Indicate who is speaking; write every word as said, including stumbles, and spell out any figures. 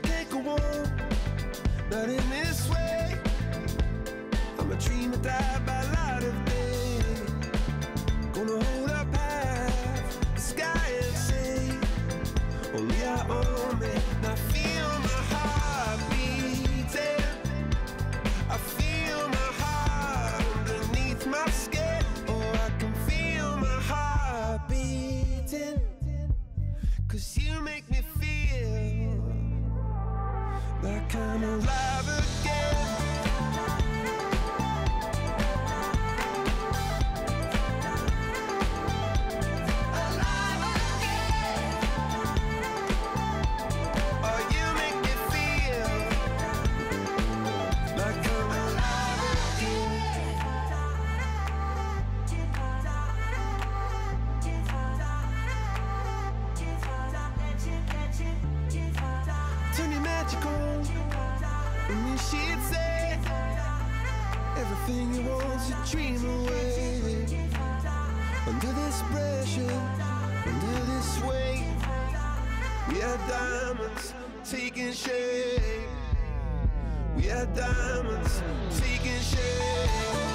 Speaker 1: can't go on, not in this way. I'm a dream that died by light of day. Gonna hold up half the sky and say, only I own me. And I feel my heart beating, I feel my heart underneath my skin. Oh, I can feel my heart beating, 'cause you make me feel like I'm alive again. Alive again. Oh, you make me feel like I'm alive again. Turn your magic on, and you should say everything you want to dream away. Under this pressure, under this weight, we are diamonds taking shape. We are diamonds taking shape.